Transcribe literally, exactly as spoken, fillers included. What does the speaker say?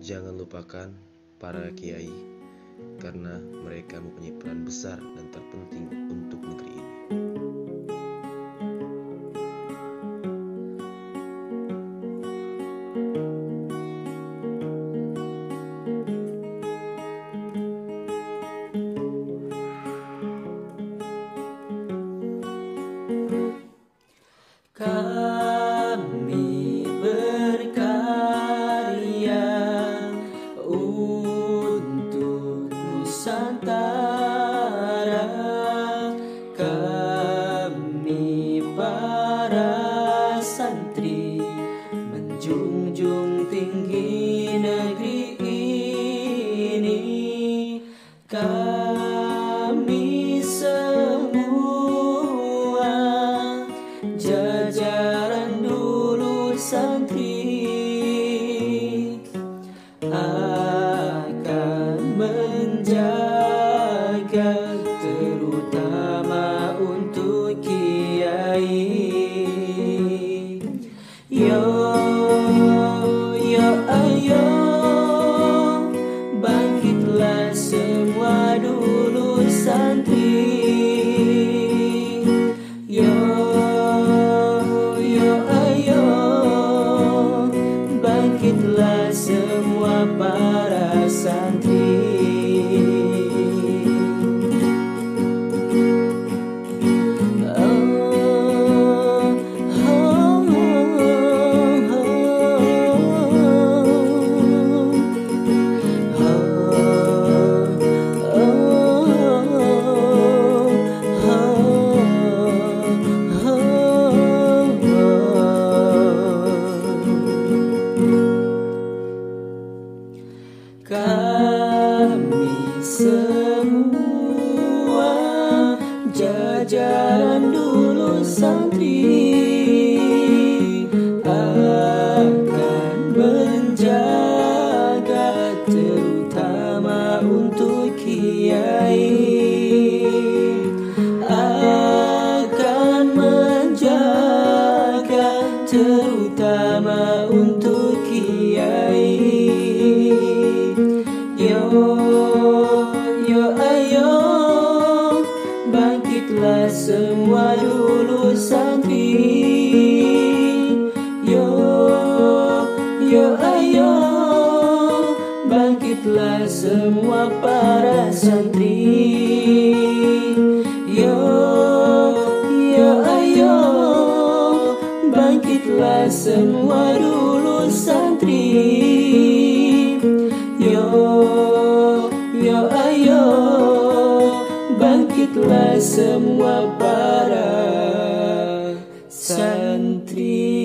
Jangan lupakan para kiai, karena mereka mempunyai peran besar dan terpenting untuk negeri ini. Kami berkarya untuk Nusantara. Kami para santri menjunjung tinggi negeri ini. Kami semua jajaran dulu santri akan menjaga, terutama untuk kiai. Yo, yo, ayo, bangkitlah semua dulu santri. Yo, bangkitlah semua para santri. Kami semua jajaran dulu santri akan menjaga, terutama untuk kiai. Akan menjaga, terutama untuk kiai. Yo, yo, ayo, bangkitlah semua dulu santri. Yo, yo, ayo, bangkitlah semua para santri. Yo, yo, ayo, bangkitlah semua dulu santri. Yo, yo, ayo, bangkitlah semua para santri.